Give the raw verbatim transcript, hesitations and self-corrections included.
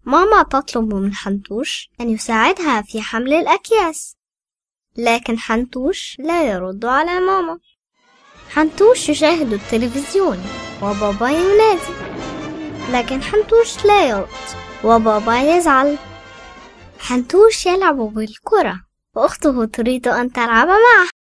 ماما تطلب من حنتوش أن يساعدها في حمل الأكياس، لكن حنتوش لا يرد على ماما. حنتوش يشاهد التلفزيون وبابا ينادي، لكن حنتوش لا يرد وبابا يزعل. حنتوش يلعب بالكرة وأخته تريد أن تلعب معه،